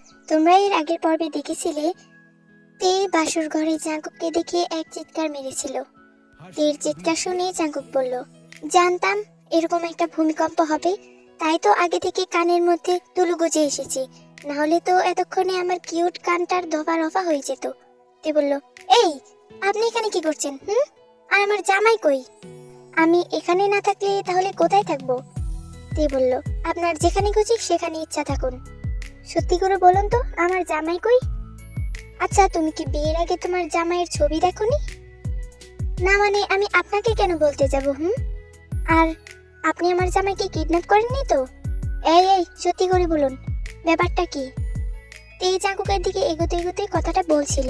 তোমরা এর আগের পর্বে দেখেছিলে তে বাসর ঘরে জাঙ্কুককে দেখে এক চিৎকার মেরেছিল। তের চিৎকার শুনে জাঙ্কুক বলল, জানতাম এরকম একটা ভূমিকম্প হবে, তাই তো আগে থেকে কানের মধ্যে তুলু গুজে এসেছি, না হলে তো এতক্ষণে আমার কিউট কানটার দফা রফা হয়ে যেত। তে বলল, এই আপনি এখানে কি করছেন? আর আমার জামাই কই? আমি এখানে না থাকলে তাহলে কোথায় থাকবো? তে বলল, আপনার যেখানে খুশি সেখানে ইচ্ছা থাকুন। সত্যি করে বলুন তো, আমার জামাই কই? আচ্ছা, তুমি কি বিয়ের আগে তোমার জামাইয়ের ছবি দেখোনি? না মানে আমি আপনাকে কেন বলতে যাব? আর আপনি আমার জামাইকে কিডন্যাপ করেননি তো? এই এই সত্যি করে বলুন, ব্যাপারটা কি? তে জাঙ্কুকের দিকে এগোতে এগোতে কথাটা বলছিল।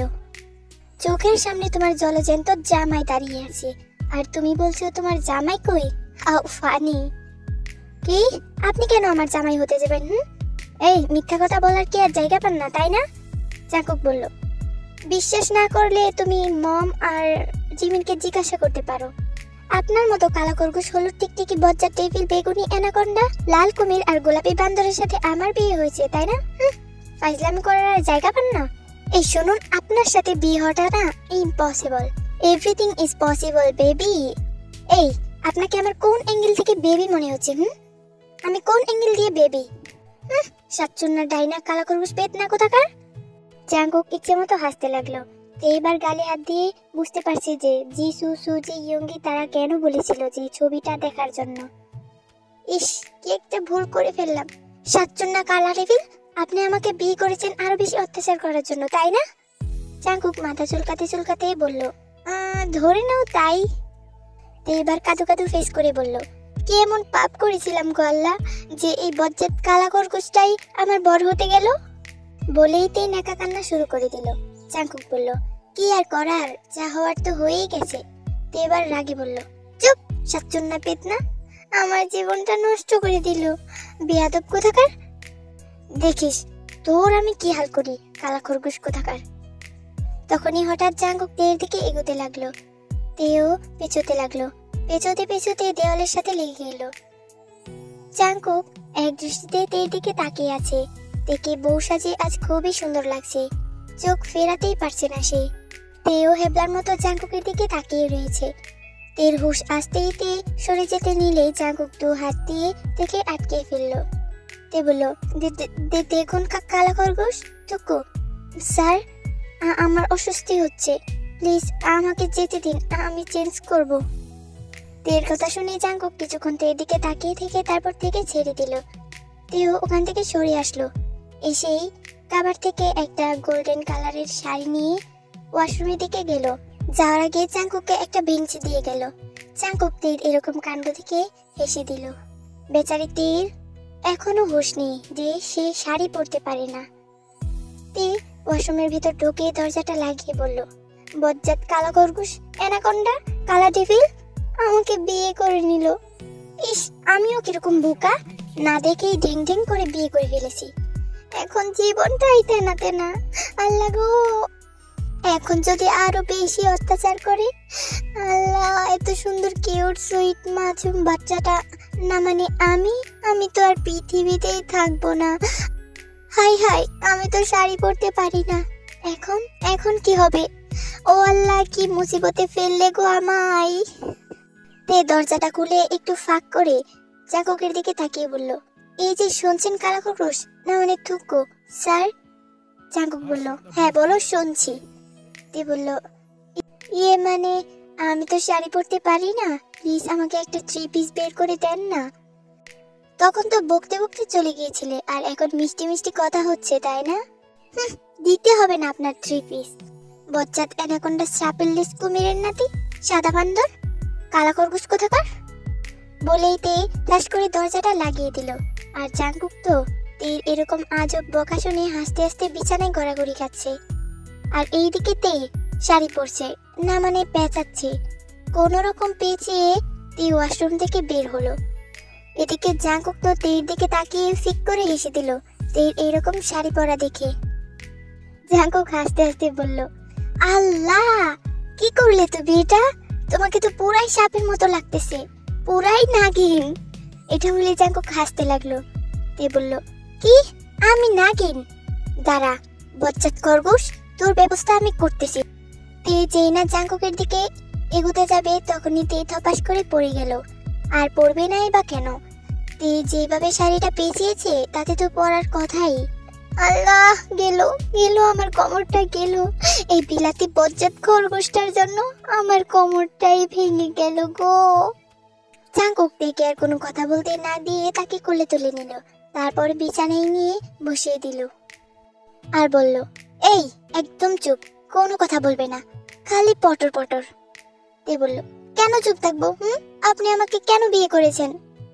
চোখের সামনে তোমার জলজ্যান্ত জামাই দাঁড়িয়ে আছে, আর তুমি বলছো তোমার জামাই কই? How funny! কি, আপনি কেন আমার জামাই হতে যাবেন? এই মিথ্যা কথা বলার কি আর জায়গা পান না, তাই না? জাঙ্কুক বলল, বিশ্বাস না করলে তুমি মম আর জিমিনকে জিজ্ঞাসা করতে পারো। আপনার মতো কালা খরগোশ, হলুদ টিকটিকি, বজ্জার টেবিল, বেগুনি অ্যানাকোন্ডা, লাল কুমির আর গোলাপি বান্দরের সাথে আমার বিয়ে হয়েছে, তাই না? ফাইজলামি করার আর জায়গা পান না। এই শুনুন, আপনার সাথে বিয়ে হওয়াটা না impossible. Everything is possible baby. এই আপনাকে আমার কোন অ্যাঙ্গেল থেকে বেবি মনে হচ্ছে? আমি কোন অ্যাঙ্গেল দিয়ে বেবি? সাতচুন্না ডাইনা কালা খরগোশ পেট না কোথাকার। জাঙ্কুক ইচ্ছে মতো হাসতে লাগলো। এইবার গালে হাত দিয়ে বুঝতে পারছি যে জিসু, সুজি, ইয়ঙ্গি তারা কেন বলেছিল যে ছবিটা দেখার জন্য। ইস, কি একটা ভুল করে ফেললাম। সাতচুন্না কালা রেভিল, আপনি আমাকে বিয়ে করেছেন আরো বেশি অত্যাচার করার জন্য, তাই না? জাঙ্কুক মাথা চুলকাতে চুলকাতে বলল, ধরে নাও তাই। এবার কাদু কাদু ফেস করে বলল, কি এমন পাপ করেছিলাম গো আল্লাহ যে এই বজ্জাত কালা খরগোশটাই আমার বর হতে গেল? বলেই তে নাকা কান্না শুরু করে দিল। জাঙ্কুক বলল, কি আর করার, যা হওয়ার তো হয়েই গেছে। তে এবার রাগে বলল, চুপ সাতচুন্না পেতনা, আমার জীবনটা নষ্ট করে দিল, বেয়াদব কোথাকার। দেখিস তোর আমি কি হাল করি, কালা খরগোশ কোথাকার। তখনই হঠাৎ জাঙ্কুক তের দিকে এগোতে লাগলো। তেও পেছোতে লাগলো। পেছোতে পেছোতে দেওয়ালের সাথে লেগে গেল। জাঙ্কুক এক দৃষ্টিতে তের দিকে তাকিয়ে আছে। তেকে বউ সাজে আজ খুবই সুন্দর লাগছে, চোখ ফেরাতেই পারছে না সে। তেও হেবলার মতো জাঙ্কুকের দিকে তাকিয়ে রয়েছে। তের হুশ আসতেই তে সরে যেতে নিলে জাঙ্কুক দু হাত দিয়ে তেকে আটকে ফেললো। তে বলল, দেখুন কালা খরগোশ টুকু। স্যার, আমার অস্বস্তি হচ্ছে, প্লিজ আমাকে যেতে দিন, আমি চেঞ্জ করব। তের কথা শুনে জাঙ্কুক কিছুক্ষণ তের দিকে তাকিয়ে থেকে তারপর থেকে ছেড়ে দিল। তেও ওখান থেকে সরে আসলো। এসেই কাবার থেকে একটা গোল্ডেন কালারের শাড়ি নিয়ে ওয়াশরুমের দিকে গেল। যাওয়ার আগে জাঙ্কুককে একটা বেঞ্চি দিয়ে গেল। জাঙ্কুক তের এরকম কাণ্ড থেকে হেসে দিল। বেচারি তের এখনো হুঁশ নেই যে সে শাড়ি পরতে পারে না। তে ওয়াশরুমের ভিতর ঢুকে দরজাটা লাগিয়ে বলল, বজ্জাত কালা খরগোশ, অ্যানাকোন্ডা, কালা ডেভিল আমাকে বিয়ে করে নিল। ইস, আমিও কিরকম বোকা, না দেখেই ঢেং ঢেং করে বিয়ে করে ফেলেছি। এখন জীবনটাই তেনা তেনা, আল্লাহ গো। এখন যদি আরো বেশি অত্যাচার করে, আল্লাহ, এত সুন্দর কিউট সুইট মাসুম বাচ্চাটা না মানে আমি তো আর পৃথিবীতেই থাকবো না। হাই হাই, আমি তো শাড়ি পরতে পারি না। এখন কি হবে? ও আল্লাহ, কি মুসিবতে ফেললে গো আমায়। তে দরজাটা খুলে একটু ফাঁক করে জাঙ্কুকের দিকে তাকিয়ে বলল, এই যে শুনছেন কালা খরগোশ, না মানে থুকু স্যার? জাঙ্কুক বলল, হ্যাঁ বলো, শুনছি। তে বলল, ইয়ে মানে আমি তো শাড়ি পরতে পারি না, প্লিজ আমাকে একটা 3 পিস বের করে দেন না। তখন তো বকতে বকতে চলে গিয়েছিলে, আর এখন মিষ্টি মিষ্টি কথা হচ্ছে, তাই না? দিতে হবে না আপনার 3 পিস। বজ্জাত অ্যানাকোন্ডা, সাপেললেস কুমিরের নাতি, সাদা বান্দর, কালা খরগোশ কোথাকার। বলেই তে ফ্ল্যাশ করে দরজাটা লাগিয়ে দিল। আর জাঙ্কুক তো তের এরকম আজব বকা শুনে হাসতে হাসতে বিছানায় গড়াগড়ি খাচ্ছে। আর এইদিকে তে শাড়ি পরছে না মানে পেঁচাচ্ছে। কোনো রকম পেঁচিয়ে তে ওয়াশরুম থেকে বের হলো। এদিকে জাঙ্কুক তো তের দিকে তাকিয়ে ফিক করে হেসে দিল তের এইরকম শাড়ি পরা দেখে। জাঙ্কুক হাসতে হাসতে বলল, আল্লাহ, কি করলে তুমি এটা? তোমাকে তো পুরাই সাপের মতো লাগতেছে, পুরাই নাগিন। এটা বলে জাঙ্কুক হাসতে লাগলো। তে বলল, কি আমি নাগিন? দাঁড়া বজ্জাত খরগোশ, তোর ব্যবস্থা আমি করতেছি। তে যেই না জাঙ্কুকের দিকে এগোতে যাবে তখনই তে ধপাস করে পড়ে গেল। আর পড়বে নাই বা কেন, তে যেভাবে শাড়িটা পেঁচিয়েছে তাতে তো পরার কথাই। আল্লাহ, গেল গেল আমার কোমরটা গেল। এই বিলাতি বজ্জাত খরগোশটার জন্য আমার কোমরটাই ভেঙে গেল গো। জাঙ্কুক তেকে আর কোনো কথা বলতে না দিয়ে তাকে কোলে তুলে নিল, তারপর বিছানায় নিয়ে বসিয়ে দিল আর বলল, এই একদম চুপ, কোনো কথা বলবে না, খালি পটর পটর। তে বলল, কেন চুপ থাকবো? আপনি আমাকে কেন বিয়ে করেছেন?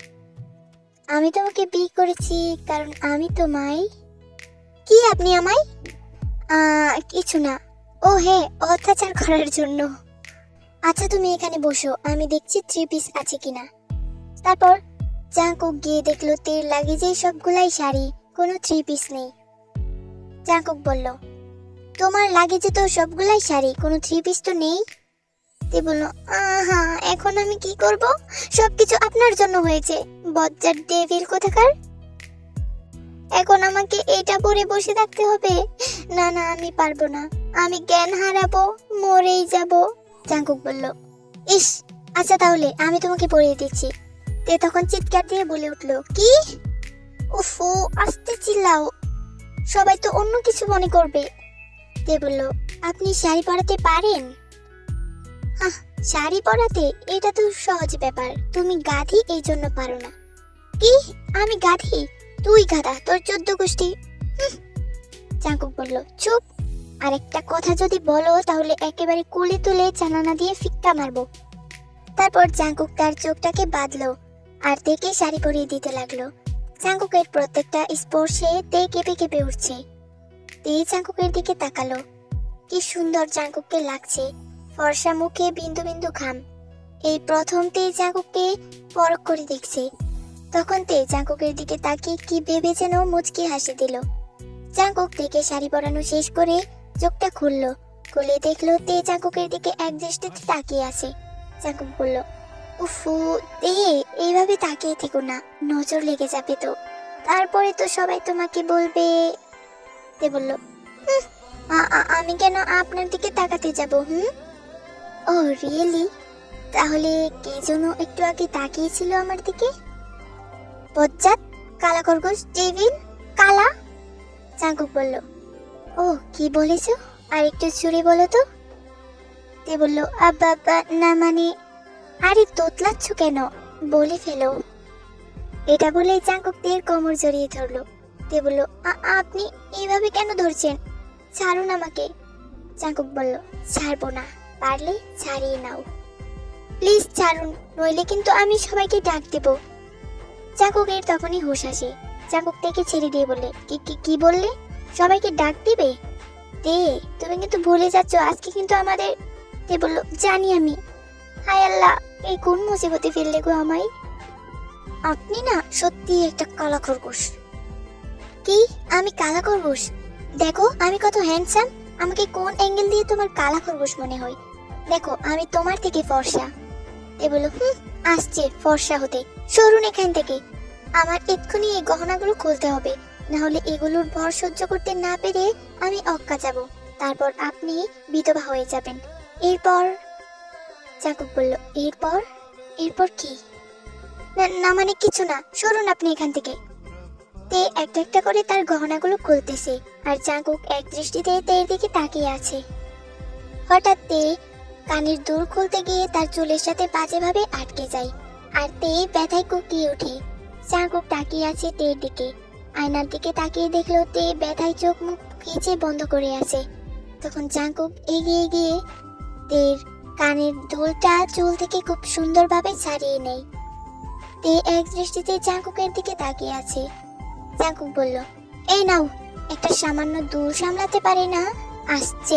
আমি তোমাকে বিয়ে করেছি কারণ আমি তোমায়। কি আপনি আমায়? কিছু না। ও হ্যাঁ, অত্যাচার করার জন্য। আচ্ছা তুমি এখানে বসো, আমি দেখছি 3 পিস আছে কিনা। তারপর জাঙ্কুক গিয়ে দেখলো তের লাগেজে সবগুলাই শাড়ি, কোনো 3 পিস নেই। জাঙ্কুক বলল, তোমার লাগেজে তো সবগুলাই শাড়ি, কোনো 3 পিস তো নেই। তে বলল, আহা, এখন আমি কি করব? সবকিছু আপনার জন্য হয়েছে, বজ্জাত ডেভিল কোথাকার। এখন আমাকে এটা পরে বসে থাকতে হবে? না না, আমি পারবো না, আমি জ্ঞান হারাবো, মরেই যাব। জাঙ্কুক বলল, ইস আচ্ছা তাহলে আমি তোমাকে পরিয়ে দিচ্ছি। তে তখন চিৎকার দিয়ে বলে উঠলো, কি? উফু, আস্তে চিল্লাও, সবাই তো অন্য কিছু মনে করবে। তে বলল, আপনি শাড়ি পরাতে পারেন? শাড়ি পরাতে? এটা তো সহজ ব্যাপার, তুমি গাধি এই জন্য পারো না। কি? আমি গাধি? তুই গাধা, তোর 14 গোষ্ঠী। জাঙ্কুক বলল, চুপ, আরেকটা কথা যদি বলো তাহলে একেবারে কোলে তুলে জানানা দিয়ে ফিক্কা মারবো। তারপর জাঙ্কুক তার চোখটাকে বাঁধলো আর তেকে শাড়ি পরিয়ে দিতে লাগলো। জাঙ্কুকের প্রত্যেকটা স্পর্শে তে কেঁপে কেঁপে উঠছে। তে জাঙ্কুকের দিকে তাকালো, কি সুন্দর জাঙ্কুককে লাগছে, ফর্সা মুখে বিন্দু বিন্দু ঘাম। এই প্রথম তে জাঙ্কুককে পরখ করে দেখছে। তখন তে জাঙ্কুকের দিকে তাকিয়ে কি ভেবে যেন মুচকি হাসি দিল। জাঙ্কুক তেকে শাড়ি পরানো শেষ করে চোখটা খুললো, খুলে দেখলো তে জাঙ্কুকের দিকে এক দৃষ্টিতে তাকিয়ে আছে। জাঙ্কুক বলল, উফু তে, এইভাবে তাকিয়ে থেকো না, নজর লেগে যাবে তো, তারপরে তো সবাই তোমাকে বলবে। তে বলল, আমি কেন আপনার দিকে তাকাতে যাব? Oh really? তাহলে কে যেন একটু আগে তাকিয়েছিল আমার দিকে? বজ্জাত, কালা খরগোশ, ডেভিল, কালা। জাঙ্কুক বলল, ও কি বলেছো, আর একটু জোরে বলো তো। তে বলল, আব্বা না মানে। আরে তোতলাচ্ছ কেন, বলে ফেলো। এটা বলে জাঙ্কুক তের কোমর জড়িয়ে ধরলো। তে বলল, আপনি এইভাবে কেন ধরছেন, ছাড়ুন আমাকে। জাঙ্কুক বলল, ছাড়বো না, পারলে ছাড়িয়ে নাও, প্লিজ ছাড়ুন, নইলে কিন্তু আমি সবাইকে ডাক দেব। জাঙ্কুকের তখনই হুঁশ আসে। জাঙ্কুক তেকে ছেড়ে দিয়ে বললে, কি বললে, সবাইকে ডাক দিবে? তে তুমি কিন্তু ভুলে যাচ্ছ, আজকে কিন্তু আমাদের। তে বলল, জানি আমি। হায় আল্লাহ, এই কোন মুসিবতে ফেললে গো আমায়। আপনি না সত্যি একটা কালা খরগোশ। কি? আমি কালা খরগোশ? দেখো আমি কত হ্যান্ডসাম, আমাকে কোন অ্যাঙ্গেল দিয়ে তোমার কালা খরগোশ মনে হয়? দেখো আমি তোমার থেকে ফর্সা। এ বলল, আসছে ফর্সা হতে, সরুন এখান থেকে, আমার এক্ষুনি এই গহনাগুলো খুলতে হবে, না হলে এগুলোর ভর সহ্য করতে না পেরে আমি অক্কা যাব, তারপর আপনি বিধবা হয়ে যাবেন। এরপর? জাঙ্কুক বলল, এরপর কি? না মানে কিছু না, সরুন আপনি এখান থেকে। তে একটা একটা করে তার গহনাগুলো খুলতেছে আর জাঙ্কুক এক দৃষ্টিতে তের দিকে তাকিয়ে আছে। হঠাৎ তে কানের দুল খুলতে গিয়ে তার চুলের সাথে বাজেভাবে আটকে যায় আর তে ব্যথায় কুকিয়ে ওঠে। জাঙ্কুক তাকিয়ে আছে তের দিকে, আয়নার দিকে তাকিয়ে দেখলো তে ব্যথায় চোখ মুখ খিচে বন্ধ করে আছে। তখন জাঙ্কুক এগিয়ে গিয়ে তের কানের দুলটা চুল থেকে খুব সুন্দরভাবে ছাড়িয়ে নেয়। তে এক দৃষ্টিতে জাঙ্কুকের দিকে তাকিয়ে আছে। জাঙ্কুক বলল, এই নাও, একটা সামান্য দুল সামলাতে পারে না, আসছে।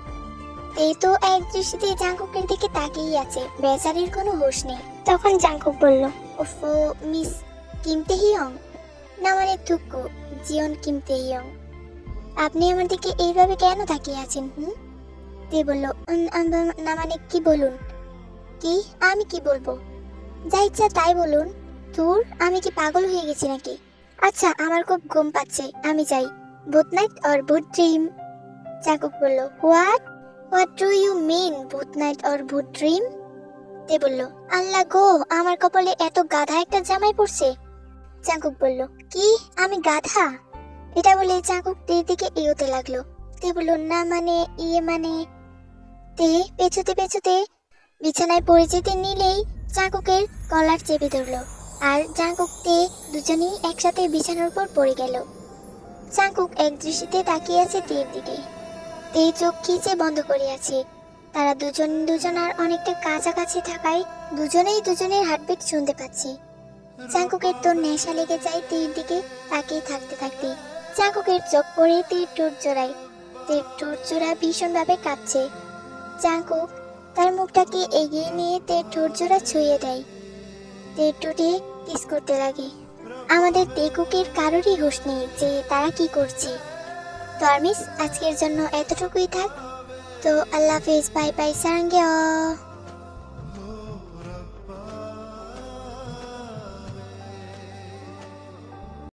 তে তো এক দৃষ্টিতে জাঙ্কুকের দিকে তাকিয়ে আছে, বেচারির কোনো হুঁশ নেই। তখন জাঙ্কুক বলল, ওফো মিস কিম তেহিয়ং, না মানে থুকু জিয়ন কিম তেহিয়ং, আপনি আমার দিকে এইভাবে কেন তাকিয়ে আছেন? তে বলল, না মানে কি বলুন? কি? আমি কি বলবো? যা ইচ্ছা তাই বলুন। ধুর, আমি কি পাগল হয়ে গেছি নাকি? আচ্ছা আমার খুব ঘুম পাচ্ছে, আমি যাই। ভূত নাইট অর ভূত ড্রিম? জাঙ্কুক বলল, হোয়াট ডু ইউ মিন ভূত নাইট অর ভূত ড্রিম? তে বলল, আল্লাহ গো, আমার কপালে এত গাধা একটা জামাই পড়ছে। জাঙ্কুক বলল, কি আমি গাধা? এটা বলে জাঙ্কুক তের দিকে এগোতে লাগলো। তে বলল, না মানে মানে। তে পেছুতে পেছুতে বিছানায় পড়ে যেতে নিলেই জাঙ্কুকের কলার চেপে ধরলো, আর জাঙ্কুক তে দুজনেই একসাথে বিছানার উপর পড়ে গেল। জাঙ্কুক এক দৃষ্টিতে তাকিয়ে আছে তের দিকে। তে চোখ খিচে বন্ধ করে আছে। তারা দুজনার অনেকটা কাছাকাছি থাকায় দুজনেই দুজনের হার্টবিট শুনতে পাচ্ছে। জাঙ্কুকের তো নেশা লেগে যায় তের দিকে তাকিয়ে থাকতে থাকতে। জাঙ্কুকের চোখ পড়ে তের ঠোঁট জোড়ায়। তের ঠোঁট জোড়া ভীষণভাবে কাঁপছে। জাঙ্কুক তার মুখটাকে এগিয়ে নিয়ে তের ঠোঁট জোড়া ছুঁয়ে দেয়। তের ঠোঁটে কিস করতে লাগে। আমাদের তেকুকের কারোরই হুঁশ নেই যে তারা কি করছে। তো আজকের জন্য এতটুকুই থাক। তো আল্লাহ হাফেজ, বাই বাই, সারাঙ্গে।